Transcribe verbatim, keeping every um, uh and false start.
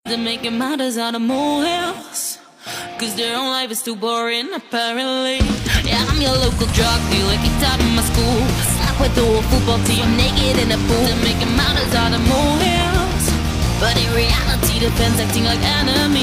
They're making matters out of molehills, cause their own life is too boring, apparently. Yeah, I'm your local drug dealer, kicked out of my school, slapped with the whole football team, naked in a pool. They're making matters out of molehills, but in reality the fans acting like enemies.